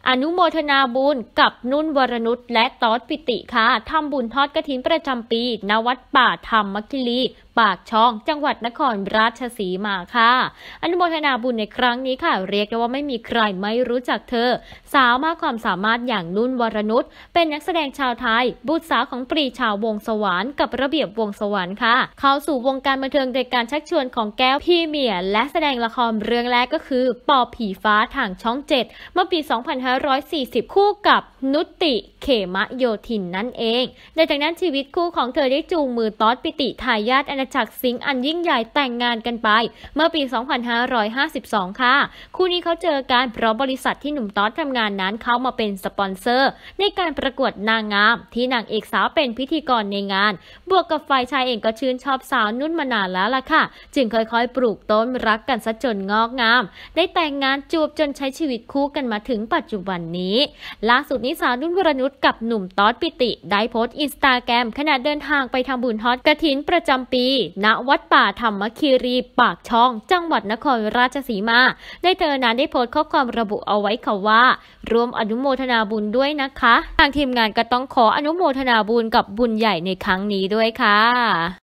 อนุโมทนาบุญกับนุ่นวรนุชและต๊อดปิติค่ะทำบุญทอดกฐินประจำปีณวัดป่าธรรมคิรีปากช่องจังหวัดนครราชสีมาค่ะอนุโมทนาบุญในครั้งนี้ค่ะเรียกได้ว่าไม่มีใครไม่รู้จักเธอสาวมากความสามารถอย่างนุ่นวรนุชเป็นนักแสดงชาวไทยบุตรสาวของปรีชาวงศ์สวรรค์กับระเบียบวงศ์สวรรค์ค่ะเข้าสู่วงการบันเทิงโดยการชักชวนของแก้วพี่เมียและแสดงละครเรื่องแรกก็คือปอบผีฟ้าทางช่อง7เมื่อปี 2540 คู่กับนุติเขมะโยธินนั่นเองโดยจากนั้นชีวิตคู่ของเธอได้จูงมือต๊อดปิติทายาทอาณาจักรสิงห์อันยิ่งใหญ่แต่งงานกันไปเมื่อปี 2552 ค่ะคู่นี้เขาเจอกันเพราะบริษัทที่หนุ่มต๊อดทำงานนั้นเข้ามาเป็นสปอนเซอร์ในการประกวดนางงามที่นางเอกสาวเป็นพิธีกรในงานบวกกับฝ่ายชายเองก็ชื่นชอบสาวนุ่นมานานแล้วล่ะค่ะจึงค่อยๆปลูกต้นรักกันซะจนงอกงามได้แต่งงานจูบจนใช้ชีวิตคู่กันมาถึงปัจจุบันนี้ล่าสุดนี้สาวนุ่นวรนุชกับหนุ่มต๊อดปิติได้โพสต์อินสตาแกรมขณะเดินทางไปทำบุญทอดกฐินประจำปีณวัดป่าธรรมคีรีปากช่องจังหวัดนครราชสีมาได้เธอนั้นได้โพสต์ข้อความระบุเอาไว้ค่ะว่ารวมอนุโมทนาบุญด้วยนะคะทางทีมงานก็ต้องขออนุโมทนาบุญกับบุญใหญ่ในครั้งนี้ด้วยค่ะ